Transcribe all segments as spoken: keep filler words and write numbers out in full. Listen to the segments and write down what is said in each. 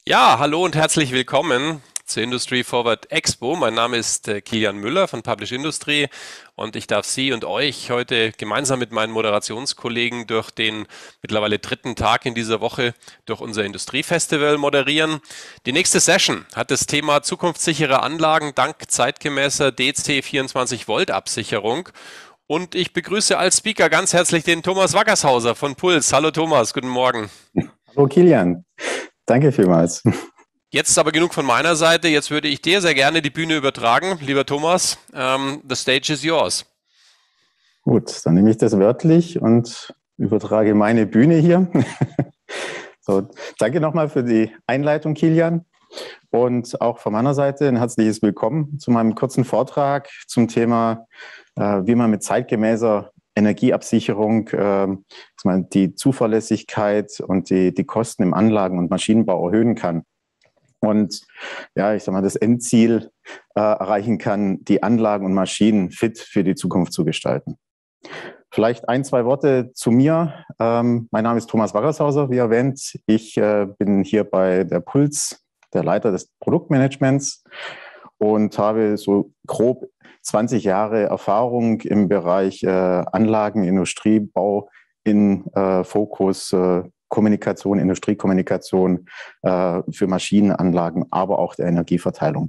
Ja, hallo und herzlich willkommen zur Industry Forward Expo. Mein Name ist äh, Kilian Müller von Publish Industry und ich darf Sie und euch heute gemeinsam mit meinen Moderationskollegen durch den mittlerweile dritten Tag in dieser Woche durch unser Industriefestival moderieren. Die nächste Session hat das Thema zukunftssichere Anlagen dank zeitgemäßer D C vierundzwanzig Volt Absicherung. Und ich begrüße als Speaker ganz herzlich den Thomas Wackershauser von Puls. Hallo Thomas, guten Morgen. Hallo Kilian, danke vielmals. Jetzt aber genug von meiner Seite. Jetzt würde ich dir sehr gerne die Bühne übertragen. Lieber Thomas, ähm, the stage is yours. Gut, dann nehme ich das wörtlich und übertrage meine Bühne hier. So, danke nochmal für die Einleitung, Kilian. Und auch von meiner Seite ein herzliches Willkommen zu meinem kurzen Vortrag zum Thema, äh, wie man mit zeitgemäßer Energieabsicherung äh, die Zuverlässigkeit und die, die Kosten im Anlagen- und Maschinenbau erhöhen kann. Und ja, ich sag mal, das Endziel äh, erreichen kann, die Anlagen und Maschinen fit für die Zukunft zu gestalten. Vielleicht ein, zwei Worte zu mir. Ähm, mein Name ist Thomas Wackershauser, wie erwähnt. Ich äh, bin hier bei der Puls, der Leiter des Produktmanagements und habe so grob zwanzig Jahre Erfahrung im Bereich äh, Anlagen, Industriebau in äh, Fokus äh, Kommunikation, Industriekommunikation äh, für Maschinenanlagen, aber auch der Energieverteilung.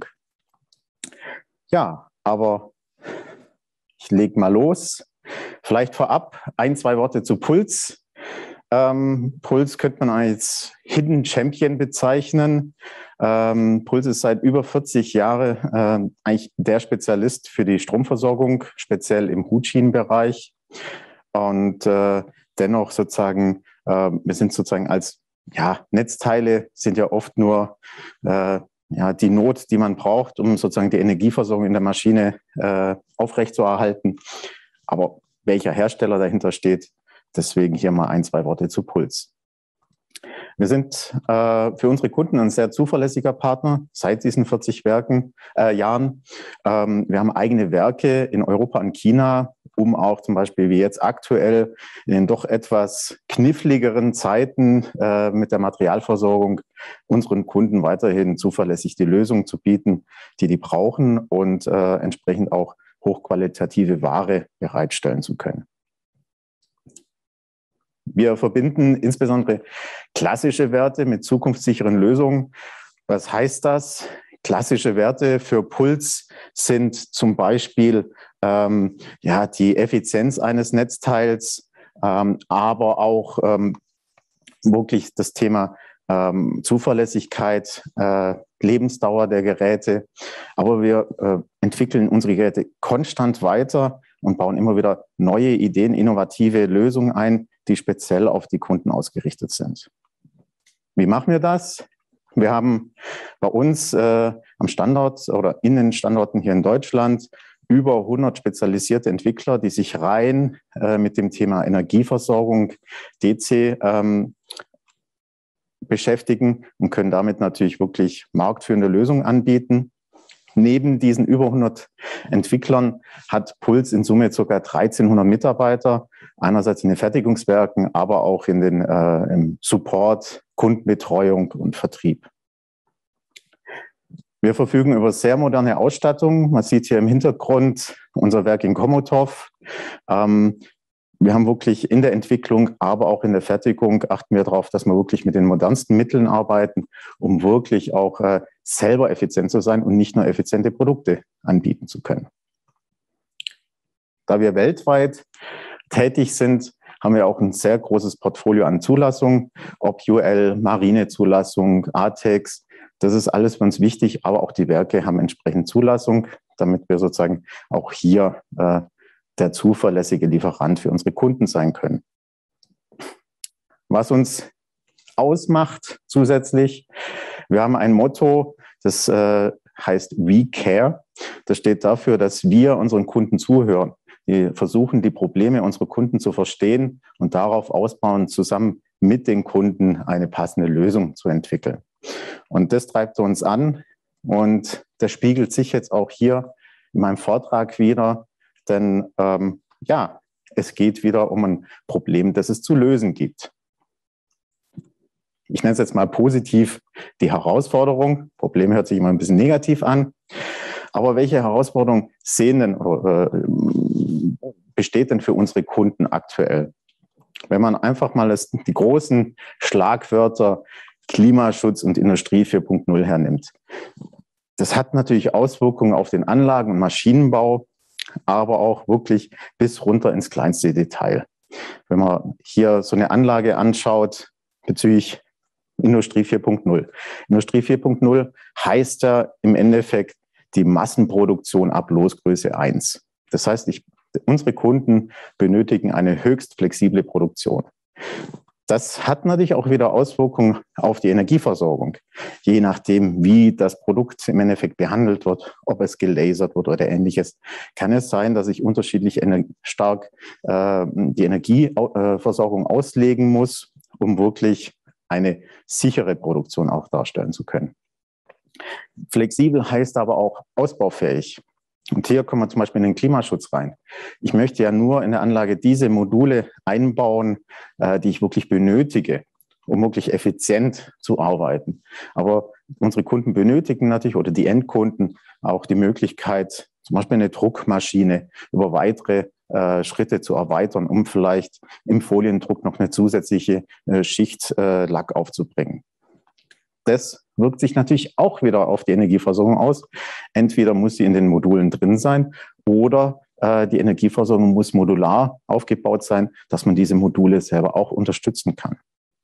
Ja, aber ich lege mal los. Vielleicht vorab ein, zwei Worte zu Puls. Ähm, Puls könnte man als Hidden Champion bezeichnen. Ähm, Puls ist seit über vierzig Jahren äh, eigentlich der Spezialist für die Stromversorgung, speziell im Hutschienenbereich. Und äh, dennoch sozusagen, äh, wir sind sozusagen als ja, Netzteile sind ja oft nur äh, ja, die Not, die man braucht, um sozusagen die Energieversorgung in der Maschine äh, aufrechtzuerhalten. Aber welcher Hersteller dahinter steht, deswegen hier mal ein, zwei Worte zu Puls. Wir sind äh, für unsere Kunden ein sehr zuverlässiger Partner seit diesen vierzig Werken, äh, Jahren. Ähm, wir haben eigene Werke in Europa und China, um auch zum Beispiel wie jetzt aktuell in den doch etwas kniffligeren Zeiten äh, mit der Materialversorgung unseren Kunden weiterhin zuverlässig die Lösung zu bieten, die die brauchen und äh, entsprechend auch hochqualitative Ware bereitstellen zu können. Wir verbinden insbesondere klassische Werte mit zukunftssicheren Lösungen. Was heißt das? Klassische Werte für Puls sind zum Beispiel ähm, ja, die Effizienz eines Netzteils, ähm, aber auch ähm, wirklich das Thema ähm, Zuverlässigkeit, äh, Lebensdauer der Geräte. Aber wir äh, entwickeln unsere Geräte konstant weiter und bauen immer wieder neue Ideen, innovative Lösungen ein, die speziell auf die Kunden ausgerichtet sind. Wie machen wir das? Wir haben bei uns äh, am Standort oder in den Standorten hier in Deutschland über hundert spezialisierte Entwickler, die sich rein äh, mit dem Thema Energieversorgung, D C, ähm, beschäftigen und können damit natürlich wirklich marktführende Lösungen anbieten. Neben diesen über hundert Entwicklern hat Puls in Summe ca. dreizehnhundert Mitarbeiter, einerseits in den Fertigungswerken, aber auch in den, äh, im Support, Kundenbetreuung und Vertrieb. Wir verfügen über sehr moderne Ausstattung. Man sieht hier im Hintergrund unser Werk in Chomutov. Ähm, wir haben wirklich in der Entwicklung, aber auch in der Fertigung achten wir darauf, dass wir wirklich mit den modernsten Mitteln arbeiten, um wirklich auch äh, selber effizient zu sein und nicht nur effiziente Produkte anbieten zu können. Da wir weltweit tätig sind, haben wir auch ein sehr großes Portfolio an Zulassungen, ob U L, Marinezulassung, A T E X. Das ist alles für uns wichtig, aber auch die Werke haben entsprechend Zulassung, damit wir sozusagen auch hier äh, der zuverlässige Lieferant für unsere Kunden sein können. Was uns ausmacht zusätzlich, wir haben ein Motto, das äh, heißt We Care. Das steht dafür, dass wir unseren Kunden zuhören. Wir versuchen, die Probleme unserer Kunden zu verstehen und darauf ausbauen, zusammen mit den Kunden eine passende Lösung zu entwickeln. Und das treibt uns an und das spiegelt sich jetzt auch hier in meinem Vortrag wieder, denn ähm, ja, es geht wieder um ein Problem, das es zu lösen gibt. ich nenne es jetzt mal positiv, die Herausforderung. Problem hört sich immer ein bisschen negativ an. Aber welche Herausforderung sehen denn, äh, besteht denn für unsere Kunden aktuell? Wenn man einfach mal das, die großen Schlagwörter Klimaschutz und Industrie vier Punkt null hernimmt. Das hat natürlich Auswirkungen auf den Anlagen- und Maschinenbau, aber auch wirklich bis runter ins kleinste Detail. Wenn man hier so eine Anlage anschaut bezüglich Industrie vier Punkt null. Industrie vier Punkt null heißt ja im Endeffekt die Massenproduktion ab Losgröße eins. Das heißt, ich, unsere Kunden benötigen eine höchst flexible Produktion. Das hat natürlich auch wieder Auswirkungen auf die Energieversorgung. Je nachdem, wie das Produkt im Endeffekt behandelt wird, ob es gelasert wird oder ähnliches, kann es sein, dass ich unterschiedlich stark äh, die Energieversorgung auslegen muss, um wirklich eine sichere Produktion auch darstellen zu können. Flexibel heißt aber auch ausbaufähig. Und hier kommen wir zum Beispiel in den Klimaschutz rein. Ich möchte ja nur in der Anlage diese Module einbauen, äh, die ich wirklich benötige, um wirklich effizient zu arbeiten. Aber unsere Kunden benötigen natürlich oder die Endkunden auch die Möglichkeit, zum Beispiel eine Druckmaschine über weitere äh, Schritte zu erweitern, um vielleicht im Foliendruck noch eine zusätzliche äh, Schicht äh, Lack aufzubringen. Das wirkt sich natürlich auch wieder auf die Energieversorgung aus. Entweder muss sie in den Modulen drin sein oder äh, die Energieversorgung muss modular aufgebaut sein, dass man diese Module selber auch unterstützen kann.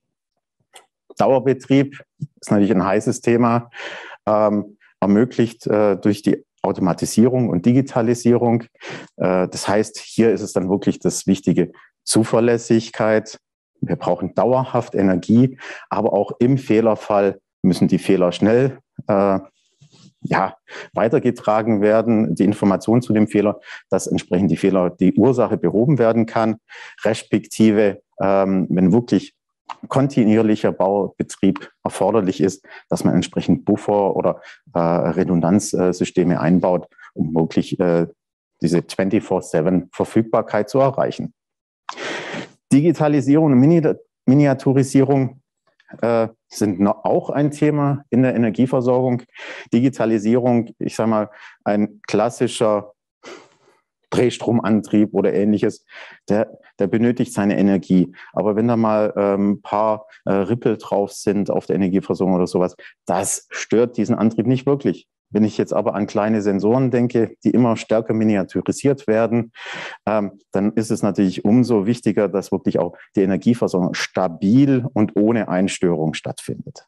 Dauerbetrieb ist natürlich ein heißes Thema, ähm, ermöglicht äh, durch die Automatisierung und Digitalisierung. Äh, das heißt, hier ist es dann wirklich das Wichtige, Zuverlässigkeit. Wir brauchen dauerhaft Energie, aber auch im Fehlerfall müssen die Fehler schnell äh, ja, weitergetragen werden, die Information zu dem Fehler, dass entsprechend die Fehler, die Ursache behoben werden kann, respektive, ähm, wenn wirklich kontinuierlicher Baubetrieb erforderlich ist, dass man entsprechend Buffer oder äh, Redundanzsysteme einbaut, um wirklich äh, diese vierundzwanzig sieben Verfügbarkeit zu erreichen. Digitalisierung und Miniaturisierung äh, sind noch auch ein Thema in der Energieversorgung. Digitalisierung, ich sage mal, ein klassischer Drehstromantrieb oder ähnliches, der, der benötigt seine Energie. Aber wenn da mal ein ähm, paar äh, Rippel drauf sind auf der Energieversorgung oder sowas, das stört diesen Antrieb nicht wirklich. Wenn ich jetzt aber an kleine Sensoren denke, die immer stärker miniaturisiert werden, ähm, dann ist es natürlich umso wichtiger, dass wirklich auch die Energieversorgung stabil und ohne Einstörung stattfindet.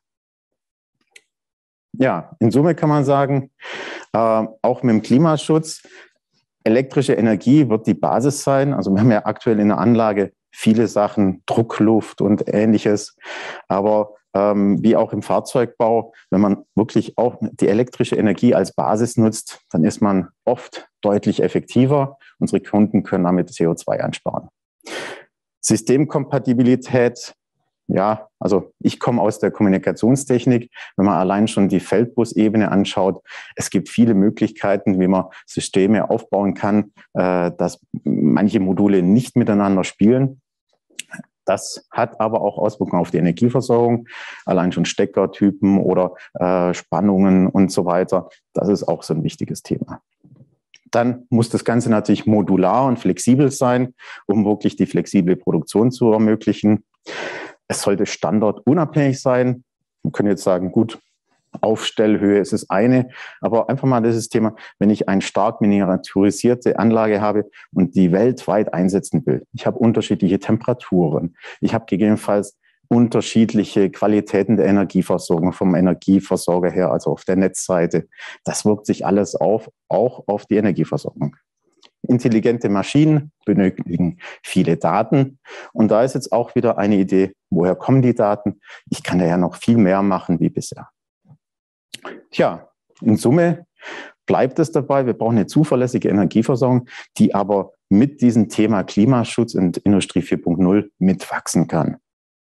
Ja, in Summe kann man sagen, äh, auch mit dem Klimaschutz, elektrische Energie wird die Basis sein. Also wir haben ja aktuell in der Anlage viele Sachen, Druckluft und ähnliches. Aber ähm, wie auch im Fahrzeugbau, wenn man wirklich auch die elektrische Energie als Basis nutzt, dann ist man oft deutlich effektiver. Unsere Kunden können damit C O zwei einsparen. Systemkompatibilität. Ja, also ich komme aus der Kommunikationstechnik. Wenn man allein schon die Feldbusebene anschaut, es gibt viele Möglichkeiten, wie man Systeme aufbauen kann, äh, dass manche Module nicht miteinander spielen. Das hat aber auch Auswirkungen auf die Energieversorgung, allein schon Steckertypen oder äh, Spannungen und so weiter. Das ist auch so ein wichtiges Thema. Dann muss das Ganze natürlich modular und flexibel sein, um wirklich die flexible Produktion zu ermöglichen. Es sollte standortunabhängig sein. Man könnte jetzt sagen, gut, Aufstellhöhe ist das eine, aber einfach mal dieses Thema, wenn ich eine stark miniaturisierte Anlage habe und die weltweit einsetzen will. Ich habe unterschiedliche Temperaturen. Ich habe gegebenenfalls unterschiedliche Qualitäten der Energieversorgung vom Energieversorger her, also auf der Netzseite. Das wirkt sich alles auf, auch auf die Energieversorgung. Intelligente Maschinen benötigen viele Daten. Und da ist jetzt auch wieder eine Idee, woher kommen die Daten? Ich kann da ja noch viel mehr machen wie bisher. Tja, in Summe bleibt es dabei, wir brauchen eine zuverlässige Energieversorgung, die aber mit diesem Thema Klimaschutz und Industrie vier Punkt null mitwachsen kann.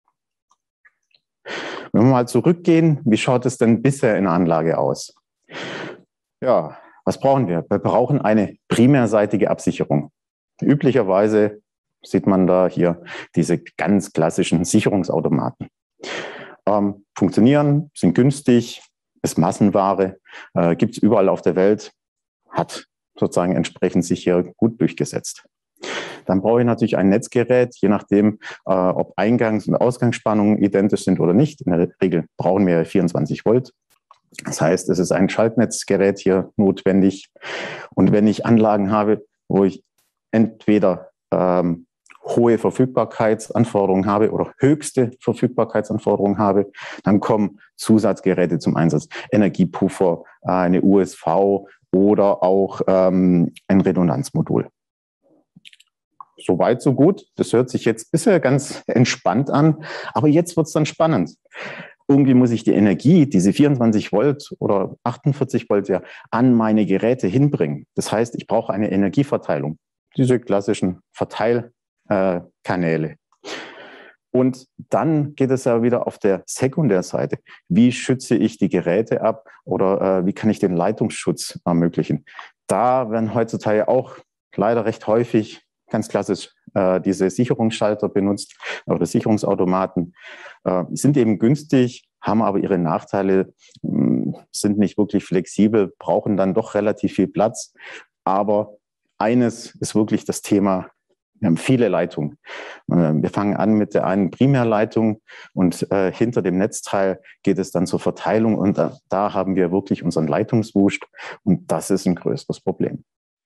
Wenn wir mal zurückgehen, wie schaut es denn bisher in der Anlage aus? Ja, was brauchen wir? Wir brauchen eine primärseitige Absicherung. Üblicherweise sieht man da hier diese ganz klassischen Sicherungsautomaten. ähm, funktionieren, sind günstig, ist Massenware, äh, gibt es überall auf der Welt, hat sozusagen entsprechend sich hier gut durchgesetzt. Dann brauche ich natürlich ein Netzgerät, je nachdem, äh, ob Eingangs- und Ausgangsspannungen identisch sind oder nicht. In der Regel brauchen wir vierundzwanzig Volt. Das heißt, es ist ein Schaltnetzgerät hier notwendig. Und wenn ich Anlagen habe, wo ich entweder ähm, hohe Verfügbarkeitsanforderungen habe oder höchste Verfügbarkeitsanforderungen habe, dann kommen Zusatzgeräte zum Einsatz. Energiepuffer, eine U S V oder auch ähm, ein Redundanzmodul. Soweit, so gut. Das hört sich jetzt bisher ganz entspannt an, aber jetzt wird es dann spannend. Irgendwie muss ich die Energie, diese vierundzwanzig Volt oder achtundvierzig Volt, ja, an meine Geräte hinbringen. Das heißt, ich brauche eine Energieverteilung. Diese klassischen Verteilkanäle. Und dann geht es ja wieder auf der Sekundärseite. Wie schütze ich die Geräte ab oder äh, wie kann ich den Leitungsschutz ermöglichen? Da werden heutzutage auch leider recht häufig ganz klassisch äh, diese Sicherungsschalter benutzt oder Sicherungsautomaten. Äh, sind eben günstig, haben aber ihre Nachteile, mh, sind nicht wirklich flexibel, brauchen dann doch relativ viel Platz. Aber eines ist wirklich das Thema, wir haben viele Leitungen. Äh, wir fangen an mit der einen Primärleitung und äh, hinter dem Netzteil geht es dann zur Verteilung und da, da haben wir wirklich unseren Leitungswust und das ist ein größeres Problem.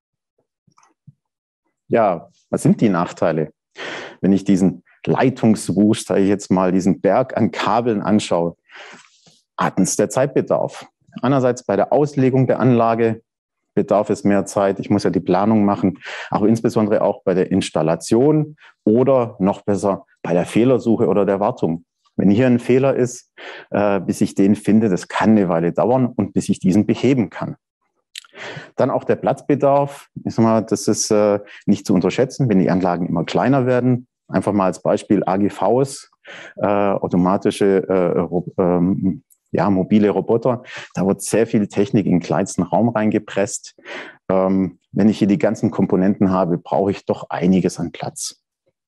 Ja, was sind die Nachteile? Wenn ich diesen Leitungswust, sage ich jetzt mal, diesen Berg an Kabeln anschaue, erstens der Zeitbedarf. Einerseits bei der Auslegung der Anlage bedarf es mehr Zeit. Ich muss ja die Planung machen, aber insbesondere auch bei der Installation oder noch besser bei der Fehlersuche oder der Wartung. Wenn hier ein Fehler ist, äh, bis ich den finde, das kann eine Weile dauern und bis ich diesen beheben kann. Dann auch der Platzbedarf. Ich sag mal, das ist äh, nicht zu unterschätzen, wenn die Anlagen immer kleiner werden. Einfach mal als Beispiel A G Vs, äh, automatische, äh, ähm, ja, mobile Roboter. Da wird sehr viel Technik in den kleinsten Raum reingepresst. Ähm, wenn ich hier die ganzen Komponenten habe, brauche ich doch einiges an Platz.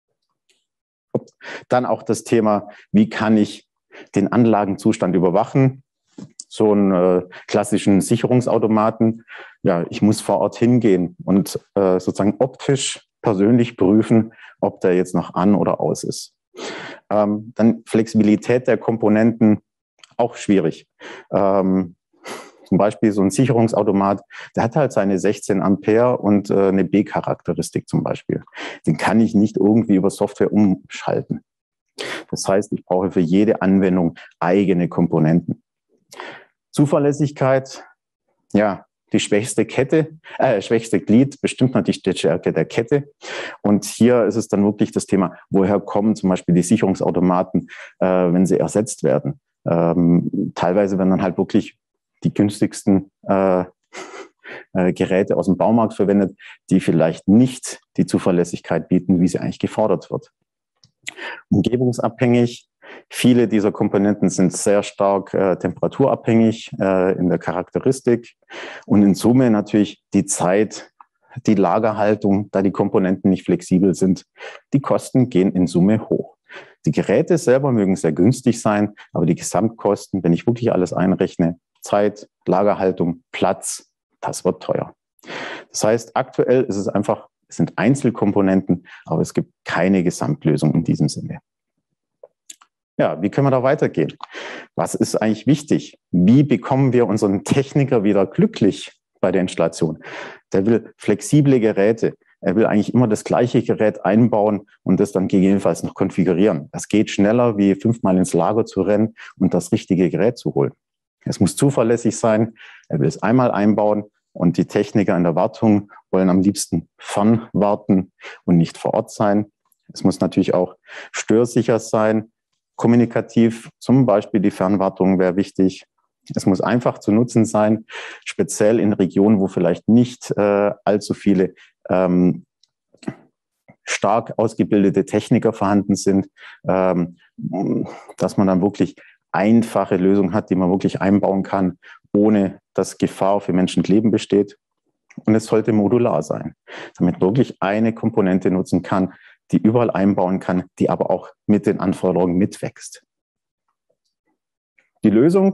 Dann auch das Thema, wie kann ich den Anlagenzustand überwachen? So einen äh, klassischen Sicherungsautomaten. Ja, ich muss vor Ort hingehen und äh, sozusagen optisch persönlich prüfen, ob der jetzt noch an oder aus ist. Ähm, dann Flexibilität der Komponenten, auch schwierig. Ähm, zum Beispiel so ein Sicherungsautomat, der hat halt seine sechzehn Ampere und äh, eine B-Charakteristik zum Beispiel. Den kann ich nicht irgendwie über Software umschalten. Das heißt, ich brauche für jede Anwendung eigene Komponenten. Zuverlässigkeit, ja, die schwächste Kette, äh, schwächste Glied bestimmt natürlich die Stärke der Kette. Und hier ist es dann wirklich das Thema, woher kommen zum Beispiel die Sicherungsautomaten, äh, wenn sie ersetzt werden. Ähm, teilweise werden dann halt wirklich die günstigsten äh, äh, Geräte aus dem Baumarkt verwendet, die vielleicht nicht die Zuverlässigkeit bieten, wie sie eigentlich gefordert wird. Umgebungsabhängig. Viele dieser Komponenten sind sehr stark äh, temperaturabhängig äh, in der Charakteristik und in Summe natürlich die Zeit, die Lagerhaltung, da die Komponenten nicht flexibel sind. Die Kosten gehen in Summe hoch. Die Geräte selber mögen sehr günstig sein, aber die Gesamtkosten, wenn ich wirklich alles einrechne, Zeit, Lagerhaltung, Platz, das wird teuer. Das heißt, aktuell ist es einfach, es sind Einzelkomponenten, aber es gibt keine Gesamtlösung in diesem Sinne. Ja, wie können wir da weitergehen? Was ist eigentlich wichtig? Wie bekommen wir unseren Techniker wieder glücklich bei der Installation? Der will flexible Geräte. Er will eigentlich immer das gleiche Gerät einbauen und das dann gegebenenfalls noch konfigurieren. Das geht schneller, wie fünfmal ins Lager zu rennen und das richtige Gerät zu holen. Es muss zuverlässig sein. Er will es einmal einbauen und die Techniker in der Wartung wollen am liebsten fernwarten und nicht vor Ort sein. Es muss natürlich auch störsicher sein. Kommunikativ, zum Beispiel die Fernwartung wäre wichtig. Es muss einfach zu nutzen sein, speziell in Regionen, wo vielleicht nicht äh, allzu viele ähm, stark ausgebildete Techniker vorhanden sind, ähm, dass man dann wirklich einfache Lösungen hat, die man wirklich einbauen kann, ohne dass Gefahr für Menschenleben besteht. Und es sollte modular sein, damit man wirklich eine Komponente nutzen kann, die überall einbauen kann, die aber auch mit den Anforderungen mitwächst. Die Lösung,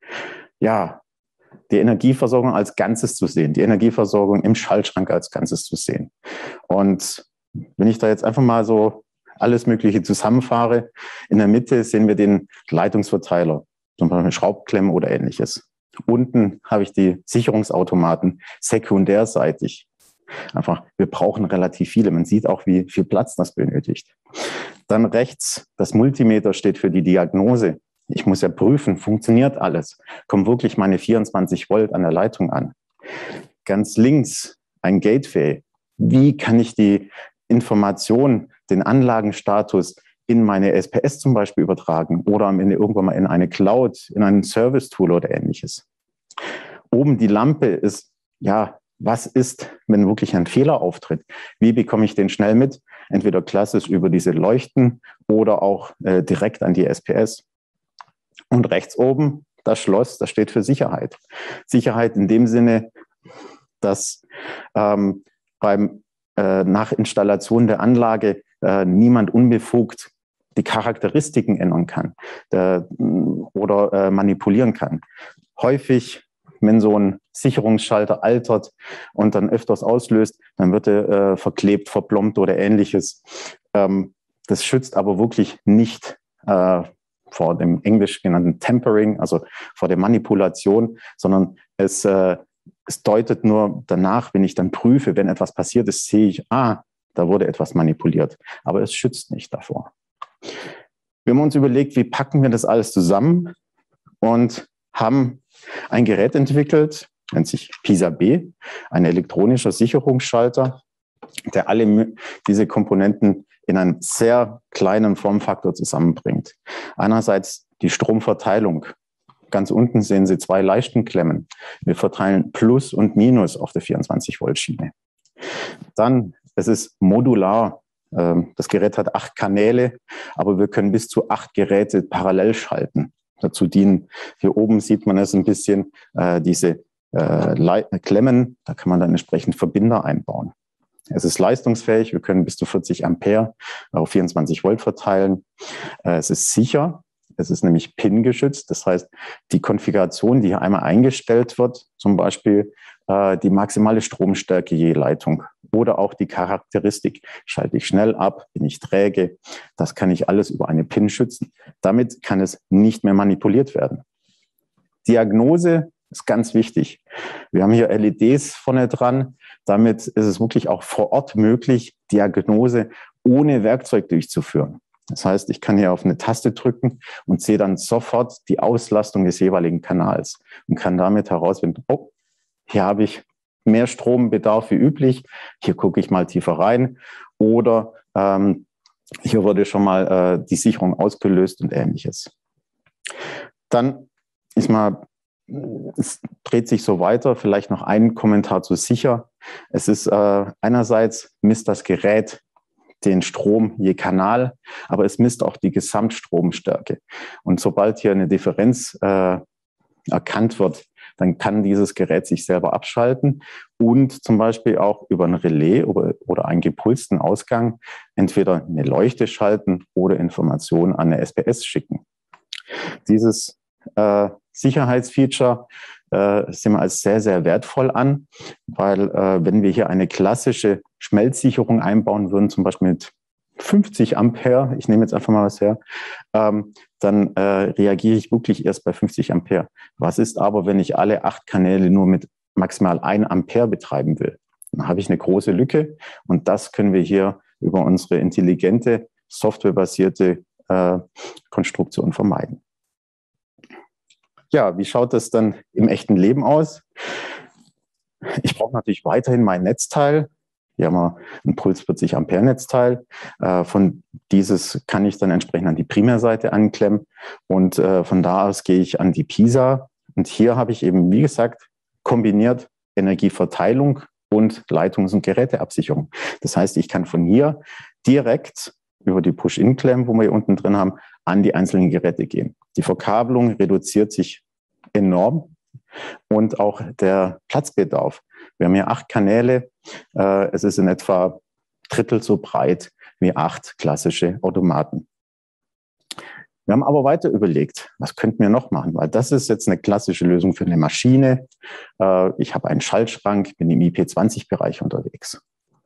ja, die Energieversorgung als Ganzes zu sehen, die Energieversorgung im Schaltschrank als Ganzes zu sehen. Und wenn ich da jetzt einfach mal so alles Mögliche zusammenfahre, in der Mitte sehen wir den Leitungsverteiler, zum Beispiel Schraubklemmen oder ähnliches. Unten habe ich die Sicherungsautomaten sekundärseitig. Einfach, wir brauchen relativ viele. Man sieht auch, wie viel Platz das benötigt. Dann rechts, das Multimeter steht für die Diagnose. Ich muss ja prüfen, funktioniert alles? Kommen wirklich meine vierundzwanzig Volt an der Leitung an? Ganz links ein Gateway. Wie kann ich die Information, den Anlagenstatus in meine S P S zum Beispiel übertragen oder am Ende irgendwann mal in eine Cloud, in ein Service-Tool oder ähnliches? Oben die Lampe ist, ja, was ist, wenn wirklich ein Fehler auftritt? Wie bekomme ich den schnell mit? Entweder klassisch über diese Leuchten oder auch äh, direkt an die S P S. Und rechts oben das Schloss, das steht für Sicherheit. Sicherheit in dem Sinne, dass ähm, beim äh, nach Installation der Anlage äh, niemand unbefugt die Charakteristiken ändern kann der, oder äh, manipulieren kann. Häufig, wenn so ein Sicherungsschalter altert und dann öfters auslöst, dann wird er äh, verklebt, verplombt oder ähnliches. Ähm, das schützt aber wirklich nicht äh, vor dem englisch genannten Tempering, also vor der Manipulation, sondern es, äh, es deutet nur danach, wenn ich dann prüfe, wenn etwas passiert ist, sehe ich, ah, da wurde etwas manipuliert. Aber es schützt nicht davor. Wir haben uns überlegt, wie packen wir das alles zusammen und haben ein Gerät entwickelt, nennt sich PISA B, ein elektronischer Sicherungsschalter, der alle diese Komponenten in einem sehr kleinen Formfaktor zusammenbringt. Einerseits die Stromverteilung. Ganz unten sehen Sie zwei Leichtenklemmen. Wir verteilen Plus und Minus auf der vierundzwanzig Volt Schiene. Dann, es ist modular. Das Gerät hat acht Kanäle, aber wir können bis zu acht Geräte parallel schalten. Dazu dienen, hier oben sieht man es ein bisschen, äh, diese äh, Klemmen, da kann man dann entsprechend Verbinder einbauen. Es ist leistungsfähig, wir können bis zu vierzig Ampere auf vierundzwanzig Volt verteilen. Äh, es ist sicher, es ist nämlich P I N-geschützt, das heißt, die Konfiguration, die hier einmal eingestellt wird, zum Beispiel äh, die maximale Stromstärke je Leitung oder auch die Charakteristik, schalte ich schnell ab, bin ich träge, das kann ich alles über eine P I N schützen. Damit kann es nicht mehr manipuliert werden. Diagnose ist ganz wichtig. Wir haben hier L E Ds vorne dran. Damit ist es wirklich auch vor Ort möglich, Diagnose ohne Werkzeug durchzuführen. Das heißt, ich kann hier auf eine Taste drücken und sehe dann sofort die Auslastung des jeweiligen Kanals und kann damit herausfinden, oh, hier habe ich mehr Strombedarf wie üblich, hier gucke ich mal tiefer rein oder ähm, hier wurde schon mal äh, die Sicherung ausgelöst und ähnliches. Dann ist mal, es dreht sich so weiter, vielleicht noch ein Kommentar zu sicher. Es ist äh, einerseits misst das Gerät den Strom je Kanal, aber es misst auch die Gesamtstromstärke. Und sobald hier eine Differenz äh, erkannt wird, dann kann dieses Gerät sich selber abschalten und zum Beispiel auch über ein Relais oder, oder einen gepulsten Ausgang entweder eine Leuchte schalten oder Informationen an eine S P S schicken. Dieses äh, Sicherheitsfeature äh, sehen wir als sehr, sehr wertvoll an, weil äh, wenn wir hier eine klassische Schmelzsicherung einbauen würden, zum Beispiel mit fünfzig Ampere, ich nehme jetzt einfach mal was her, ähm, dann äh, reagiere ich wirklich erst bei fünfzig Ampere. Was ist aber, wenn ich alle acht Kanäle nur mit maximal ein Ampere betreiben will? Dann habe ich eine große Lücke und das können wir hier über unsere intelligente, softwarebasierte äh, Konstruktion vermeiden. Ja, wie schaut das dann im echten Leben aus? Ich brauche natürlich weiterhin mein Netzteil. Hier haben wir ein Puls vierzig Ampere Netzteil. Äh, von dieses kann ich dann entsprechend an die Primärseite anklemmen und äh, von da aus gehe ich an die PISA. Und hier habe ich eben, wie gesagt, kombiniert Energieverteilung und Leitungs- und Geräteabsicherung. Das heißt, ich kann von hier direkt über die Push-In-Klemmen, wo wir hier unten drin haben, an die einzelnen Geräte gehen. Die Verkabelung reduziert sich enorm und auch der Platzbedarf. Wir haben hier acht Kanäle. Äh, es ist in etwa Drittel so breit wie acht klassische Automaten. Wir haben aber weiter überlegt, was könnten wir noch machen? Weil das ist jetzt eine klassische Lösung für eine Maschine. Ich habe einen Schaltschrank, bin im I P zwanzig Bereich unterwegs.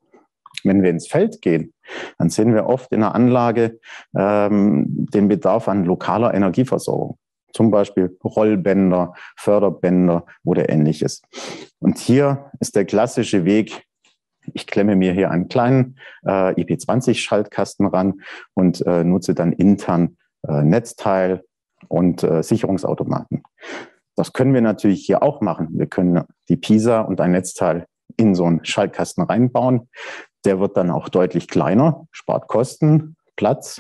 Wenn wir ins Feld gehen, dann sehen wir oft in der Anlage ähm, den Bedarf an lokaler Energieversorgung. Zum Beispiel Rollbänder, Förderbänder oder Ähnliches. Und hier ist der klassische Weg, ich klemme mir hier einen kleinen äh, I P zwanzig Schaltkasten ran und äh, nutze dann intern äh, Netzteil und äh, Sicherungsautomaten. Das können wir natürlich hier auch machen. Wir können die Pisa und ein Netzteil in so einen Schaltkasten reinbauen. Der wird dann auch deutlich kleiner, spart Kosten, Platz.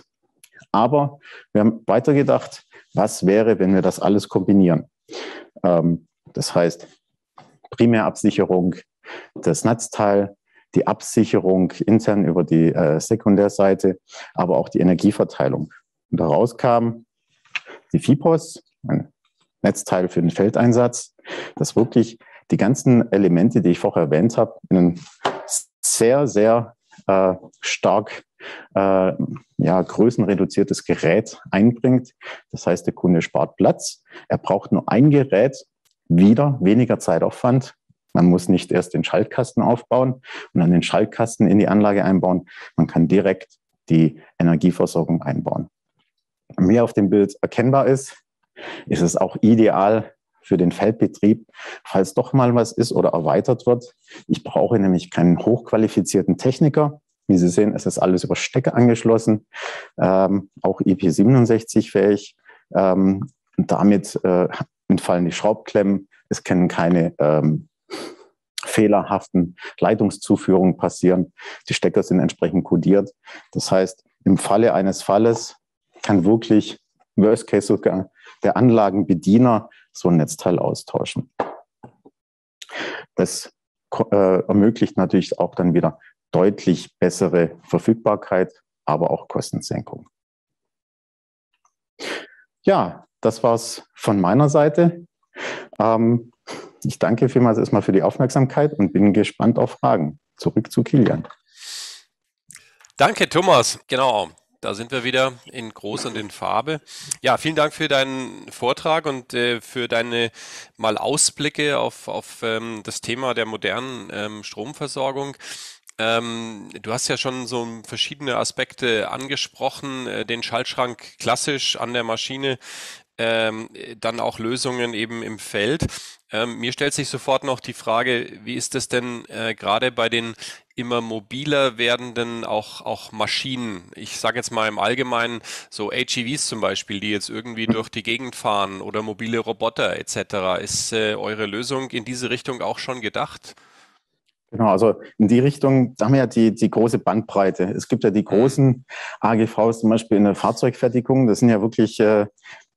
Aber wir haben weitergedacht, was wäre, wenn wir das alles kombinieren? Ähm, das heißt, Primärabsicherung, das Netzteil, die Absicherung intern über die äh, Sekundärseite, aber auch die Energieverteilung. Und daraus kam die FIPOS, ein Netzteil für den Feldeinsatz, das wirklich die ganzen Elemente, die ich vorher erwähnt habe, in ein sehr, sehr äh, stark äh, ja, größenreduziertes Gerät einbringt. Das heißt, der Kunde spart Platz. Er braucht nur ein Gerät, wieder weniger Zeitaufwand. Man muss nicht erst den Schaltkasten aufbauen und dann den Schaltkasten in die Anlage einbauen. Man kann direkt die Energieversorgung einbauen. Wie auf dem Bild erkennbar ist, ist es auch ideal für den Feldbetrieb, falls doch mal was ist oder erweitert wird. Ich brauche nämlich keinen hochqualifizierten Techniker. Wie Sie sehen, es ist alles über Stecker angeschlossen, ähm, auch I P siebenundsechzig fähig. Ähm, und damit äh, entfallen die Schraubklemmen. Es können keine ähm, fehlerhaften Leitungszuführungen passieren. Die Stecker sind entsprechend kodiert. Das heißt, im Falle eines Falles kann wirklich, worst case sogar, der Anlagenbediener so ein Netzteil austauschen. Das äh, ermöglicht natürlich auch dann wieder deutlich bessere Verfügbarkeit, aber auch Kostensenkung. Ja, das war's von meiner Seite. Ähm, ich danke vielmals erstmal für die Aufmerksamkeit und bin gespannt auf Fragen. Zurück zu Kilian. Danke, Thomas. Genau. Da sind wir wieder in Groß und in Farbe. Ja, vielen Dank für deinen Vortrag und äh, für deine mal Ausblicke auf, auf ähm, das Thema der modernen ähm, Stromversorgung. Ähm, du hast ja schon so verschiedene Aspekte angesprochen, äh, den Schaltschrank klassisch an der Maschine, ähm, dann auch Lösungen eben im Feld. Ähm, mir stellt sich sofort noch die Frage, wie ist das denn äh, gerade bei den immer mobiler werdenden auch, auch Maschinen? Ich sage jetzt mal im Allgemeinen so H E Vs zum Beispiel, die jetzt irgendwie durch die Gegend fahren oder mobile Roboter et cetera. Ist äh, eure Lösung in diese Richtung auch schon gedacht? Genau, also in die Richtung, da haben wir ja die, die große Bandbreite. Es gibt ja die großen A G Vs, zum Beispiel in der Fahrzeugfertigung. Das sind ja wirklich äh,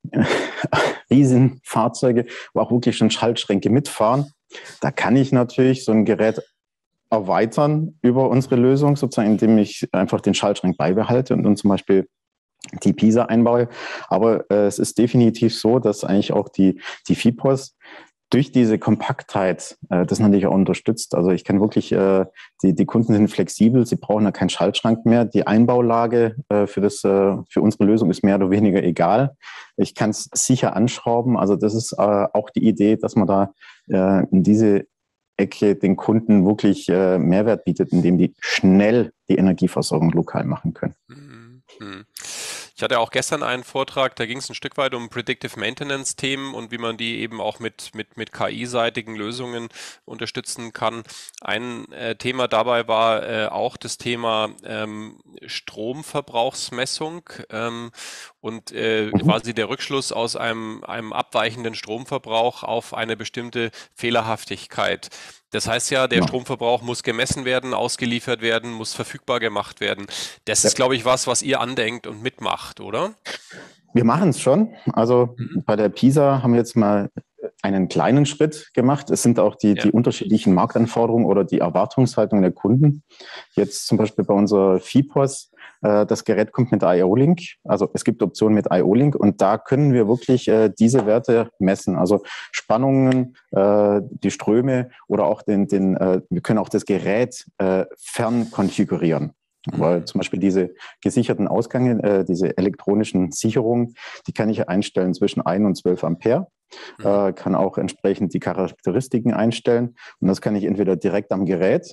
Riesenfahrzeuge, wo auch wirklich schon Schaltschränke mitfahren. Da kann ich natürlich so ein Gerät erweitern über unsere Lösung, sozusagen, indem ich einfach den Schaltschrank beibehalte und, und zum Beispiel die Pisa einbaue. Aber äh, es ist definitiv so, dass eigentlich auch die, die FIPOS durch diese Kompaktheit äh, das natürlich auch unterstützt. Also ich kann wirklich, äh, die, die Kunden sind flexibel, sie brauchen ja keinen Schaltschrank mehr. Die Einbaulage äh, für, das, äh, für unsere Lösung ist mehr oder weniger egal. Ich kann es sicher anschrauben. Also das ist äh, auch die Idee, dass man da äh, in diese Ecke den Kunden wirklich äh, Mehrwert bietet, indem die schnell die Energieversorgung lokal machen können. Mhm. Mhm. Ich hatte auch gestern einen Vortrag, da ging es ein Stück weit um Predictive Maintenance-Themen und wie man die eben auch mit, mit, mit K I-seitigen Lösungen unterstützen kann. Ein äh, Thema dabei war äh, auch das Thema ähm, Stromverbrauchsmessung ähm, und äh, quasi der Rückschluss aus einem, einem abweichenden Stromverbrauch auf eine bestimmte Fehlerhaftigkeit. Das heißt ja, der Ja. Stromverbrauch muss gemessen werden, ausgeliefert werden, muss verfügbar gemacht werden. Das Ja. ist, glaube ich, was, was ihr andenkt und mitmacht, oder? Wir machen es schon. Also Mhm. bei der Pisa haben wir jetzt mal einen kleinen Schritt gemacht. Es sind auch die, Ja. die unterschiedlichen Marktanforderungen oder die Erwartungshaltung der Kunden. Jetzt zum Beispiel bei unserer FIPOS, äh, das Gerät kommt mit I O-Link. Also es gibt Optionen mit I O-Link und da können wir wirklich äh, diese Werte messen. Also Spannungen, äh, die Ströme oder auch den, den äh, wir können auch das Gerät äh, fern konfigurieren. Weil zum Beispiel diese gesicherten Ausgänge, äh, diese elektronischen Sicherungen, die kann ich einstellen zwischen ein und zwölf Ampere. Mhm. Äh, kann auch entsprechend die Charakteristiken einstellen. Und das kann ich entweder direkt am Gerät,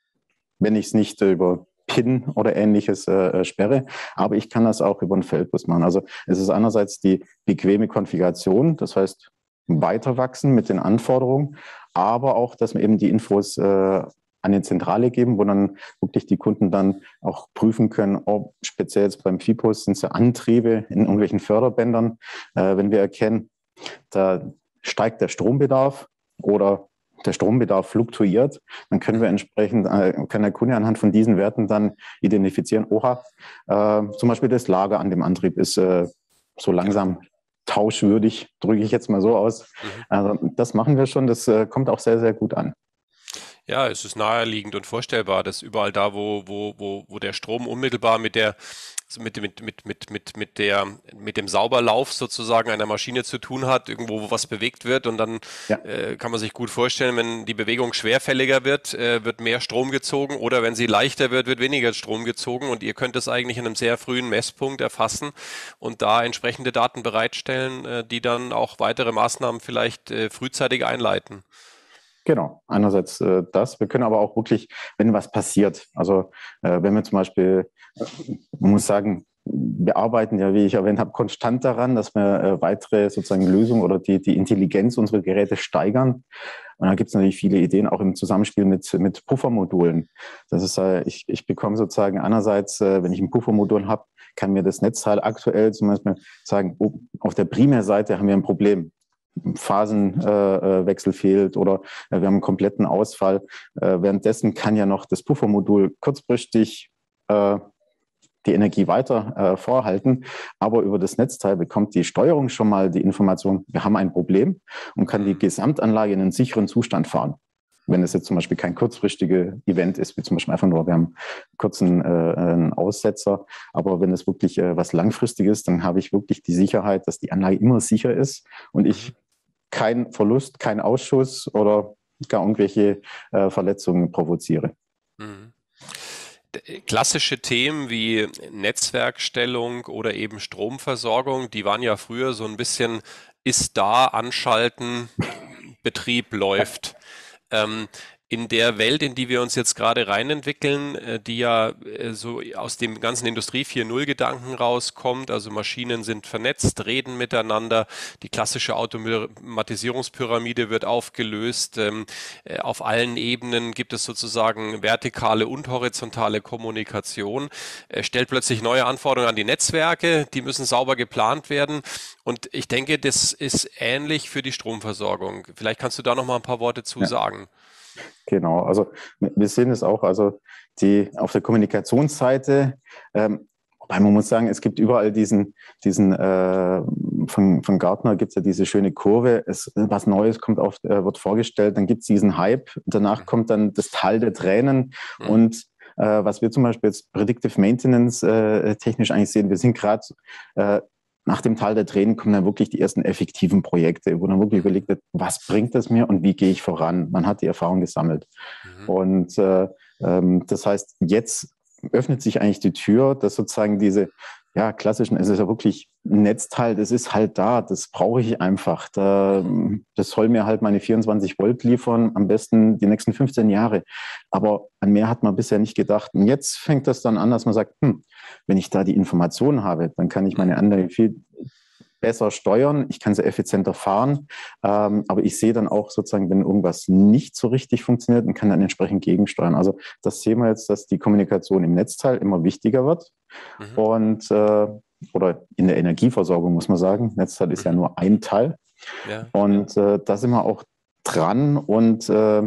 wenn ich es nicht äh, über PIN oder ähnliches äh, sperre, aber ich kann das auch über einen Feldbus machen. Also es ist einerseits die bequeme Konfiguration, das heißt weiter wachsen mit den Anforderungen, aber auch, dass wir eben die Infos äh, an die Zentrale geben, wo dann wirklich die Kunden dann auch prüfen können, ob speziell jetzt beim FIPUS sind es ja Antriebe in irgendwelchen Förderbändern, äh, wenn wir erkennen, da steigt der Strombedarf oder der Strombedarf fluktuiert, dann können wir entsprechend, äh, kann der Kunde anhand von diesen Werten dann identifizieren, oha, äh, zum Beispiel das Lager an dem Antrieb ist äh, so langsam tauschwürdig, drücke ich jetzt mal so aus. Mhm. Also das machen wir schon, das äh, kommt auch sehr, sehr gut an. Ja, es ist naheliegend und vorstellbar, dass überall da, wo, wo, wo, wo der Strom unmittelbar mit der mit, mit, mit, mit, mit, mit, der, mit dem Sauberlauf sozusagen einer Maschine zu tun hat, irgendwo, wo was bewegt wird und dann ja. äh, kann man sich gut vorstellen, wenn die Bewegung schwerfälliger wird, äh, wird mehr Strom gezogen oder wenn sie leichter wird, wird weniger Strom gezogen und ihr könnt es eigentlich in einem sehr frühen Messpunkt erfassen und da entsprechende Daten bereitstellen, äh, die dann auch weitere Maßnahmen vielleicht äh, frühzeitig einleiten. Genau, einerseits äh, das. Wir können aber auch wirklich, wenn was passiert, also äh, wenn wir zum Beispiel, äh, man muss sagen, wir arbeiten ja, wie ich erwähnt habe, konstant daran, dass wir äh, weitere sozusagen Lösungen oder die, die Intelligenz unserer Geräte steigern. Und da gibt es natürlich viele Ideen, auch im Zusammenspiel mit, mit Puffermodulen. Das ist, äh, ich, ich bekomme sozusagen einerseits, äh, wenn ich ein Puffermodul habe, kann mir das Netzteil aktuell zum Beispiel sagen, oh, auf der Primärseite haben wir ein Problem. Phasenwechsel äh, fehlt oder äh, wir haben einen kompletten Ausfall. Äh, währenddessen kann ja noch das Puffermodul kurzfristig äh, die Energie weiter äh, vorhalten, aber über das Netzteil bekommt die Steuerung schon mal die Information, wir haben ein Problem und kann die Gesamtanlage in einen sicheren Zustand fahren. Wenn es jetzt zum Beispiel kein kurzfristiges Event ist, wie zum Beispiel einfach nur, wir haben einen kurzen äh, einen Aussetzer, aber wenn es wirklich äh, was Langfristiges ist, dann habe ich wirklich die Sicherheit, dass die Anlage immer sicher ist und ich keinen Verlust, keinen Ausschuss oder gar irgendwelche äh, Verletzungen provoziere. Mhm. Klassische Themen wie Netzwerkstellung oder eben Stromversorgung, die waren ja früher so ein bisschen, ist da, anschalten, Betrieb läuft. Ähm, in der Welt, in die wir uns jetzt gerade reinentwickeln, äh, die ja äh, so aus dem ganzen Industrie vier Punkt null-Gedanken rauskommt, also Maschinen sind vernetzt, reden miteinander, die klassische Automatisierungspyramide wird aufgelöst, ähm, äh, auf allen Ebenen gibt es sozusagen vertikale und horizontale Kommunikation, äh, stellt plötzlich neue Anforderungen an die Netzwerke, die müssen sauber geplant werden und ich denke, das ist ähnlich für die Stromversorgung. Vielleicht kannst du da noch mal ein paar Worte zu ja. sagen. Genau, also wir sehen es auch, also die auf der Kommunikationsseite, ähm, wobei man muss sagen, es gibt überall diesen, diesen äh, von, von Gartner gibt es ja diese schöne Kurve, es, was Neues kommt auf, äh, wird vorgestellt, dann gibt es diesen Hype, danach kommt dann das Tal der Tränen mhm. und äh, was wir zum Beispiel jetzt Predictive Maintenance äh, technisch eigentlich sehen, wir sind gerade äh, nach dem Tal der Tränen kommen dann wirklich die ersten effektiven Projekte, wo dann wirklich überlegt wird, was bringt das mir und wie gehe ich voran? Man hat die Erfahrung gesammelt. Mhm. Und äh, ähm, das heißt, jetzt öffnet sich eigentlich die Tür, dass sozusagen diese ja, klassischen, es ist ja wirklich ein Netzteil, das ist halt da, das brauche ich einfach. Da, das soll mir halt meine vierundzwanzig Volt liefern, am besten die nächsten fünfzehn Jahre. Aber an mehr hat man bisher nicht gedacht. Und jetzt fängt das dann an, dass man sagt, hm, wenn ich da die Informationen habe, dann kann ich meine Anlage viel besser steuern, ich kann sie effizienter fahren, ähm, aber ich sehe dann auch sozusagen, wenn irgendwas nicht so richtig funktioniert und kann dann entsprechend gegensteuern. Also das sehen wir jetzt, dass die Kommunikation im Netzteil immer wichtiger wird mhm. und äh, oder in der Energieversorgung muss man sagen, Netzteil ist mhm. ja nur ein Teil ja. und äh, da sind wir auch dran und äh,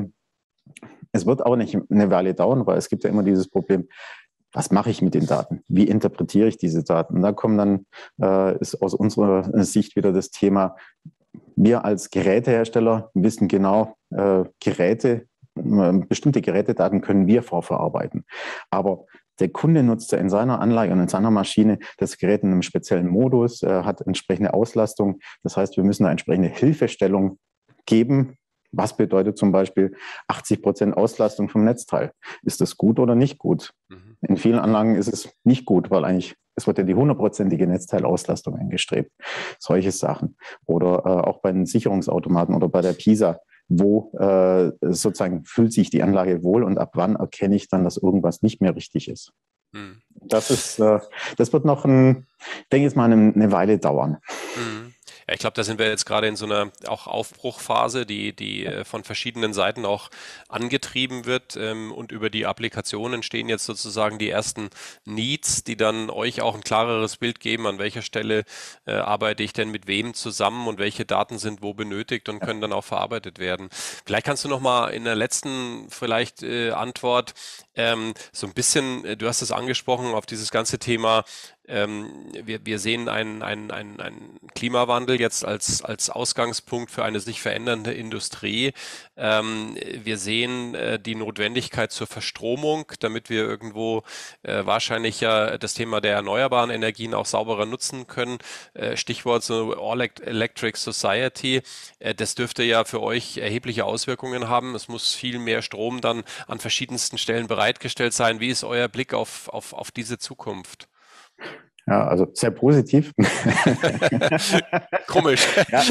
es wird auch nicht eine Weile dauern, weil es gibt ja immer dieses Problem, was mache ich mit den Daten? Wie interpretiere ich diese Daten? Und da kommt dann, äh, ist aus unserer Sicht wieder das Thema, wir als Gerätehersteller wissen genau, äh, Geräte, äh, bestimmte Gerätedaten können wir vorverarbeiten. Aber der Kunde nutzt ja in seiner Anlage und in seiner Maschine das Gerät in einem speziellen Modus, äh, hat entsprechende Auslastung. Das heißt, wir müssen da entsprechende Hilfestellung geben, Was bedeutet zum Beispiel achtzig Prozent Auslastung vom Netzteil? Ist das gut oder nicht gut? Mhm. In vielen Anlagen ist es nicht gut, weil eigentlich es wird ja die hundertprozentige Netzteilauslastung angestrebt. Solche Sachen. Oder äh, auch bei den Sicherungsautomaten oder bei der Pisa. Wo äh, sozusagen fühlt sich die Anlage wohl und ab wann erkenne ich dann, dass irgendwas nicht mehr richtig ist? Mhm. Das ist, äh, das wird noch, ein, ich denke jetzt mal, eine, eine Weile dauern. Mhm. Ja, ich glaube, da sind wir jetzt gerade in so einer auch Aufbruchphase, die, die äh, von verschiedenen Seiten auch angetrieben wird, ähm, und über die Applikationen stehen jetzt sozusagen die ersten Needs, die dann euch auch ein klareres Bild geben, an welcher Stelle äh, arbeite ich denn mit wem zusammen und welche Daten sind wo benötigt und können dann auch verarbeitet werden. Vielleicht kannst du noch mal in der letzten vielleicht äh, Antwort ähm, so ein bisschen, äh, du hast es angesprochen, auf dieses ganze Thema. Ähm, wir, wir sehen einen, einen, einen, einen Klimawandel jetzt als, als Ausgangspunkt für eine sich verändernde Industrie. Ähm, wir sehen äh, die Notwendigkeit zur Verstromung, damit wir irgendwo äh, wahrscheinlich ja das Thema der erneuerbaren Energien auch sauberer nutzen können. Äh, Stichwort so All Electric Society. Äh, das dürfte ja für euch erhebliche Auswirkungen haben. Es muss viel mehr Strom dann an verschiedensten Stellen bereitgestellt sein. Wie ist euer Blick auf, auf, auf diese Zukunft? Ja, also sehr positiv. Komisch. Ja.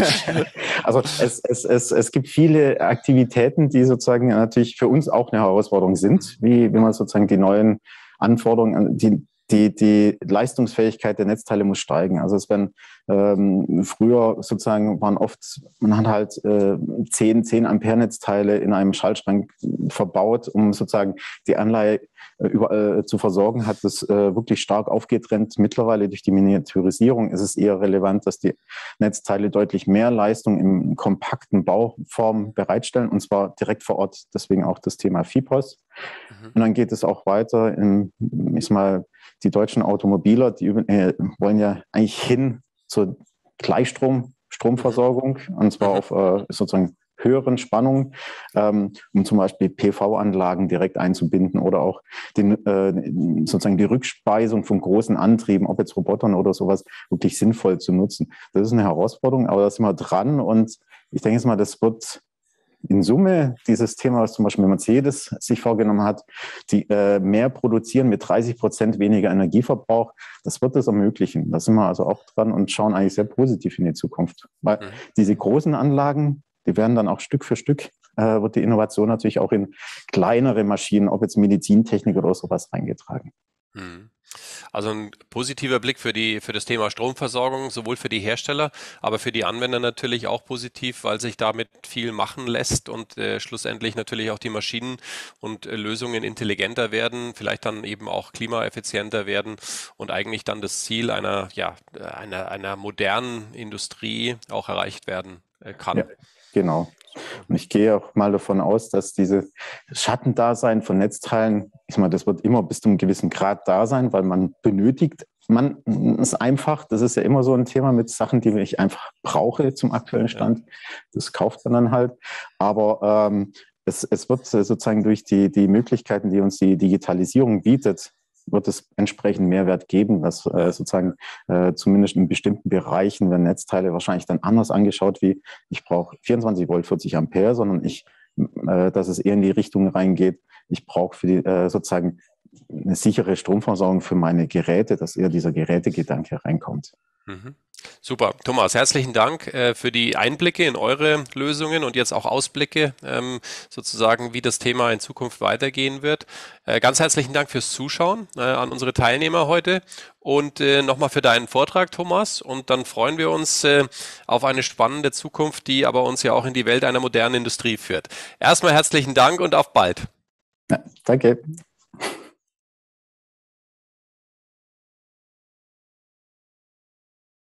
Also es, es, es, es gibt viele Aktivitäten, die sozusagen natürlich für uns auch eine Herausforderung sind, wie wenn man sozusagen die neuen Anforderungen, die, die, die Leistungsfähigkeit der Netzteile muss steigen. Also es werden ähm, früher sozusagen waren oft, man hat halt äh, zehn, zehn Ampere Netzteile in einem Schaltschrank verbaut, um sozusagen die Anlage äh, überall äh, zu versorgen, hat das äh, wirklich stark aufgetrennt. Mittlerweile durch die Miniaturisierung ist es eher relevant, dass die Netzteile deutlich mehr Leistung in kompakten Bauformen bereitstellen, und zwar direkt vor Ort. Deswegen auch das Thema F I P O S. Mhm. Und dann geht es auch weiter in, ich mal, die deutschen Automobiler, die äh, wollen ja eigentlich hin zur Gleichstrom, Stromversorgung, und zwar auf äh, sozusagen höheren Spannungen, ähm, um zum Beispiel P V-Anlagen direkt einzubinden oder auch den, äh, sozusagen die Rückspeisung von großen Antrieben, ob jetzt Robotern oder sowas, wirklich sinnvoll zu nutzen. Das ist eine Herausforderung, aber da sind wir dran, und ich denke jetzt mal, das wird in Summe dieses Thema, was zum Beispiel Mercedes sich vorgenommen hat, die äh, mehr produzieren mit dreißig Prozent weniger Energieverbrauch, das wird das ermöglichen. Da sind wir also auch dran und schauen eigentlich sehr positiv in die Zukunft. Weil mhm. diese großen Anlagen, die werden dann auch Stück für Stück, äh, wird die Innovation natürlich auch in kleinere Maschinen, ob jetzt Medizintechnik oder sowas, reingetragen. Mhm. Also ein positiver Blick für die, für das Thema Stromversorgung, sowohl für die Hersteller, aber für die Anwender natürlich auch positiv, weil sich damit viel machen lässt und äh, schlussendlich natürlich auch die Maschinen und äh, Lösungen intelligenter werden, vielleicht dann eben auch klimaeffizienter werden und eigentlich dann das Ziel einer, ja, einer, einer modernen Industrie auch erreicht werden äh, kann. Ja, genau. Und ich gehe auch mal davon aus, dass diese Schattendasein von Netzteilen, ich meine, das wird immer bis zu einem gewissen Grad da sein, weil man benötigt man es einfach. Das ist ja immer so ein Thema mit Sachen, die ich einfach brauche zum aktuellen Stand. Ja. Das kauft man dann halt. Aber ähm, es, es wird sozusagen durch die, die Möglichkeiten, die uns die Digitalisierung bietet, wird es entsprechend Mehrwert geben, dass äh, sozusagen äh, zumindest in bestimmten Bereichen, wenn Netzteile wahrscheinlich dann anders angeschaut, wie ich brauche vierundzwanzig Volt, vierzig Ampere, sondern ich, äh, dass es eher in die Richtung reingeht, ich brauche für die äh, sozusagen eine sichere Stromversorgung für meine Geräte, dass eher dieser Gerätegedanke reinkommt. Mhm. Super. Thomas, herzlichen Dank äh, für die Einblicke in eure Lösungen und jetzt auch Ausblicke, ähm, sozusagen, wie das Thema in Zukunft weitergehen wird. Äh, ganz herzlichen Dank fürs Zuschauen äh, an unsere Teilnehmer heute und äh, nochmal für deinen Vortrag, Thomas. Und dann freuen wir uns äh, auf eine spannende Zukunft, die aber uns ja auch in die Welt einer modernen Industrie führt. Erstmal herzlichen Dank und auf bald. Ja, danke.